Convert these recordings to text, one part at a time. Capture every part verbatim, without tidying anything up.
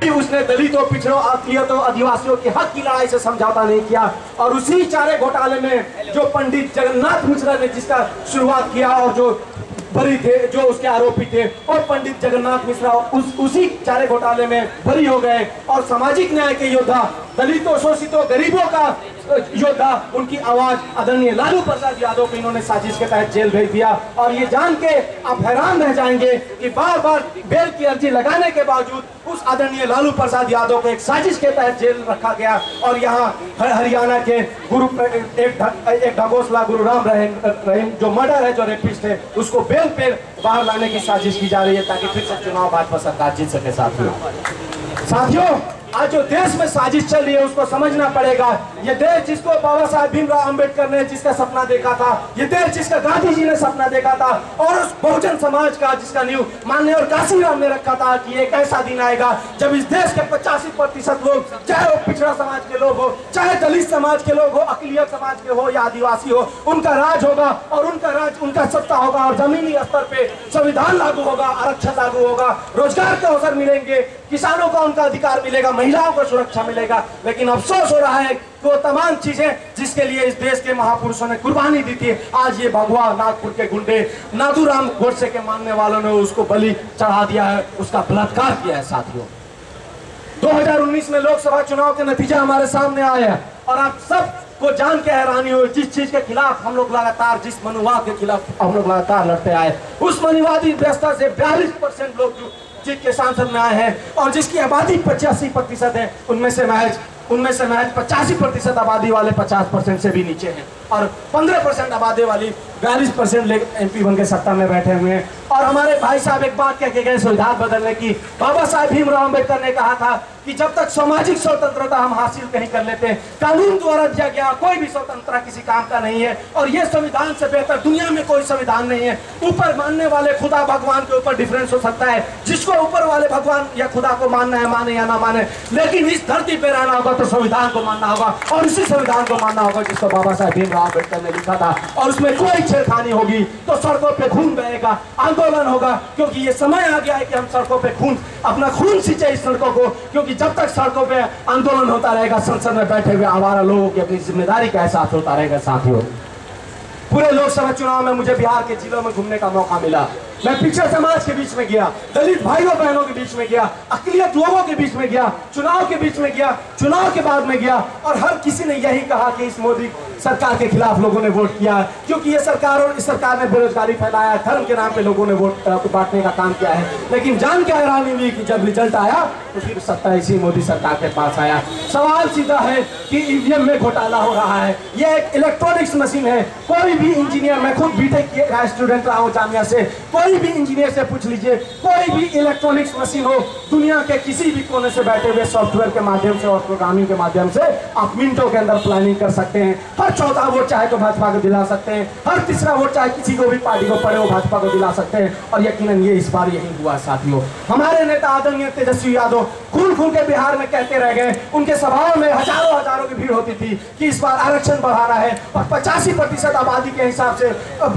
उसने दलितों, पिछड़ों, अकलियतों, आदिवासियों के हक की लड़ाई से समझौता नहीं किया। और उसी चारे घोटाले में जो पंडित जगन्नाथ मिश्रा ने जिसका शुरुआत किया और जो बरी थे, जो उसके आरोपी थे, और पंडित जगन्नाथ मिश्रा उस उसी चारे घोटाले में बरी हो गए। और सामाजिक न्याय के योद्धा, दलितों, शोषितों, गरीबों का योद्धा, उनकी आवाज आदरणीय लालू प्रसाद यादव को इन्होंने साजिश के तहत जेल भेज दिया। और ये जान के आप हैरान रह जाएंगे कि बार बार बेल की अर्जी लगाने के बावजूद उस आदरणीय लालू प्रसाद यादव को एक साजिश के तहत जेल रखा गया। और यहाँ हरियाणा के गुरु एक एक ढगोसला गुरुराम रहीम जो मर्डर है, जो रेपिस्ट है, उसको बेल पे बाहर लाने की साजिश की जा रही है ताकि फिर से चुनाव भाजपा सरकार जीत सके। साथियों साथियों आज जो देश में साजिश चल रही है उसको समझना पड़ेगा। ये देश जिसको बाबा साहब भीमराव अंबेडकर ने जिसका सपना देखा था, ये देश जिसका गांधी जी ने सपना देखा था, और उस बहुजन समाज का जिसका नींव माननीय और काशीराम ने रखा था कि एक ऐसा दिन आएगा जब इस देश के पचासी प्रतिशत लोग, चाहे वो पिछड़ा समाज के लोग हो, चाहे दलित समाज के लोग हो, अकलियत समाज के हो या आदिवासी हो, उनका राज होगा और उनका राज, उनका सत्ता होगा और जमीनी स्तर पे संविधान लागू होगा, आरक्षण लागू होगा, रोजगार के अवसर मिलेंगे, किसानों का उनका अधिकार मिलेगा, महिलाओं को सुरक्षा मिलेगा। लेकिन अफसोस हो रहा है कि वो तमाम चीजें जिसके लिए इस देश के महापुरुषों ने कुर्बानी दी थी, आज ये भगवा नागपुर के गुंडे नाथूराम गोडसे के मानने वालों ने उसको बलि चढ़ा दिया है, उसका बलात्कार किया है। साथियों दो हज़ार उन्नीस में लोकसभा चुनाव के नतीजा हमारे सामने आए हैं और आप सब को जान के हैरानी हो जिस चीज के खिलाफ हम लोग लगातार, जिस मनुवाद के खिलाफ हम लोग लगातार लड़ते आए, उस मनुवादी व्यवस्था से बयालीस परसेंट लोग जीत के सांसद में आए हैं और जिसकी आबादी पचासी प्रतिशत है, उनमें से महज उनमें से महज पचासी प्रतिशत आबादी वाले पचास परसेंट से भी नीचे हैं और पंद्रह परसेंट आबादी वाली बयालीस परसेंट एमपी बन के सत्ता में बैठे हुए हैं। और हमारे भाई साहब एक बात कह के गए संविधान बदलने की, बाबा साहब भीमराव अंबेडकर ने कहा था कि जब तक सामाजिक स्वतंत्रता हम हासिल नहीं कर लेते, कानून द्वारा दिया गया कोई भी स्वतंत्रता किसी काम का नहीं है और ये संविधान से बेहतर दुनिया में कोई संविधान नहीं है। ऊपर मानने वाले खुदा भगवान के ऊपर डिफरेंस हो सकता है, जिसको ऊपर वाले भगवान या खुदा को मानना है माने या ना माने, लेकिन इस धरती पे रहना होगा तो संविधान को मानना होगा और उसी संविधान को मानना होगा जिसको बाबा साहब भीमराव अंबेडकर ने लिखा था। और उसमें कोई छेड़खानी होगी तो सड़कों पे खून बहेगा, आंदोलन होगा, क्योंकि ये समय आ गया है कि हम सड़कों पे खून अपना खून सींचे इस सड़कों को, क्योंकि जब तक सड़कों पे आंदोलन होता रहेगा, संसद में बैठे हुए आवारा लोगों की अपनी जिम्मेदारी का एहसास होता रहेगा। साथियों पूरे लोकसभा चुनाव में मुझे बिहार के जिलों में घूमने का मौका मिला। मैं पिछड़े समाज के बीच में गया, दलित भाइयों बहनों के बीच में गया, अकलियत लोगों के बीच में गया, चुनाव के बीच में गया, चुनाव के बाद में गया और हर किसी ने यही कहा कि इस मोदी सरकार के खिलाफ लोगों ने वोट किया है, क्योंकि ये सरकार और इस सरकार ने बेरोजगारी फैलाया, धर्म के नाम पे लोगों ने वोट बांटने का काम किया है। लेकिन जान के हैरानी हुई कि जब रिजल्ट आया तो फिर सत्ता इसी मोदी सरकार के पास आया। सवाल सीधा है कि ईवीएम में घोटाला हो रहा है, ये एक इलेक्ट्रॉनिक्स मशीन है। कोई भी इंजीनियर, मैं खुद बीटेक का स्टूडेंट रहा हूँ जामिया से, कोई भी इंजीनियर से पूछ लीजिए, कोई भी इलेक्ट्रॉनिक्स मशीन हो, दुनिया के किसी भी कोने से बैठे हुए सॉफ्टवेयर के माध्यम से और प्रोग्रामिंग के माध्यम से आप मिनटों के अंदर प्लानिंग कर सकते हैं। हर चौथा वोट चाहे तो भाजपा को दिला सकते हैं, हर तीसरा वोट चाहे किसी को भी पार्टी को पड़े वो भाजपा को दिला सकते हैं और यकीनन ये इस बार यही हुआ। साथियों हमारे नेता आदरणीय तेजस्वी यादव खून खून के बिहार में कहते रह गए, उनके सभाओं में हजारों हजारों की भीड़ होती थी कि इस बार आरक्षण बढ़ाना है और पचासी प्रतिशत आबादी के हिसाब से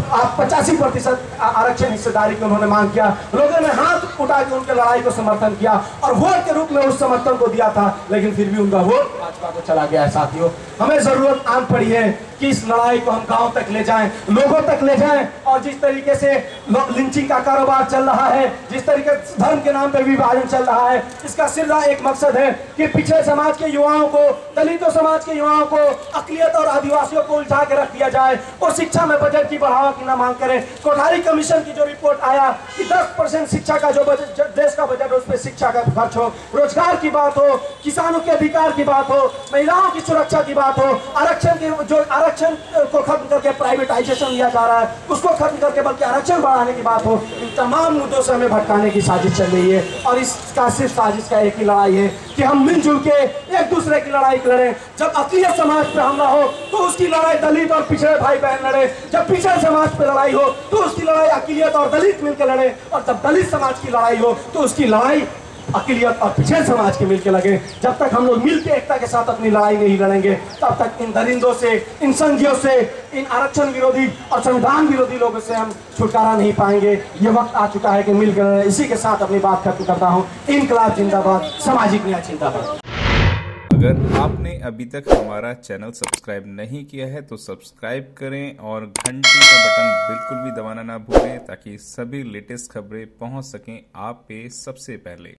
पचासी प्रतिशत आरक्षण हिस्सेदारी की उन्होंने मांग किया। लोगों ने हाथ उठा के उनके लड़ाई को समर्थन किया और वोट के रूप में उस समर्थन को दिया था, लेकिन फिर भी उनका वोट भाजपा को चला गया है। साथियों हमें जरूरत आन पड़ी है कि इस लड़ाई को हम गांव तक ले जाएं, लोगों तक ले जाएं और जिस तरीके से लिंचिंग का कारोबार चल रहा है, जिस तरीके से धर्म के नाम पर विभाजन चल रहा है, इसका सिर्फ एक मकसद है कि पिछड़े समाज के युवाओं को, दलितों समाज के युवाओं को, अकलियत और आदिवासियों को उलझा के रख दिया जाए और शिक्षा में बजट की बढ़ावा की ना मांग करें। कोठारी कमीशन की जो रिपोर्ट आया कि दस परसेंट शिक्षा का जो बजट देश का बजट है उस पर शिक्षा का खर्च हो, रोजगार की बात हो, किसानों के अधिकार की बात हो, महिलाओं की सुरक्षा की बात हो, आरक्षण की जो आरक्षण को खत्म करके प्राइवेटाइजेशन लिया जा रहा है उसको खत्म करके बल्कि आरक्षण बढ़ाने की बात हो, इन तमाम मुद्दों से हमें भटकाने की साजिश चल रही है। और इसका सिर्फ साजिश का एक ही लड़ाई है कि हम मिलजुल के एक दूसरे की लड़ाई लड़ें। जब अकलियत समाज पे हमला हो तो उसकी लड़ाई दलित और पिछड़े भाई बहन लड़े, जब पिछड़े समाज पे लड़ाई हो तो उसकी लड़ाई अकलियत और दलित मिलकर लड़े और जब दलित समाज की लड़ाई हो तो उसकी लड़ाई अकलियत और पिछड़े समाज के मिलके लगे। जब तक हम लोग मिलके एकता के साथ अपनी लड़ाई नहीं लड़ेंगे, तब तक इन दरिंदों से, इन संघियों से, इन आरक्षण विरोधी और संविधान विरोधी लोगों से हम छुटकारा नहीं पाएंगे। ये वक्त आ चुका है कि मिलकर, इसी के साथ अपनी बात खत्म करता हूँ। इनकलाब जिंदाबाद, सामाजिक न्याय जिंदाबाद। अगर आपने अभी तक हमारा चैनल सब्सक्राइब नहीं किया है तो सब्सक्राइब करें और घंटी का बटन बिल्कुल भी दबाना ना भूलें, ताकि सभी लेटेस्ट खबरें पहुंच सकें आप पे सबसे पहले।